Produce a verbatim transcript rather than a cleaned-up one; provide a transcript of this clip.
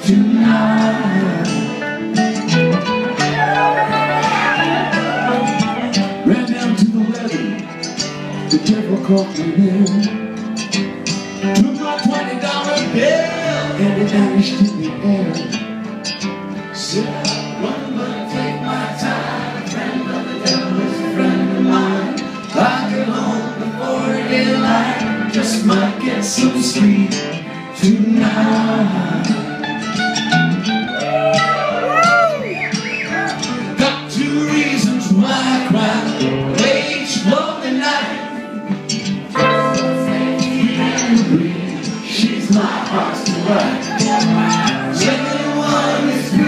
tonight. Ran down to the levee, the devil caught me there. Took my twenty dollar bill and it vanished in the air. Said I run but take my time. A friend of the devil is a friend of mine. I get home before daylight, just might get some sleep tonight. Got two reasons why I cry. Age, love, and night. She's my heart's delight. Second one is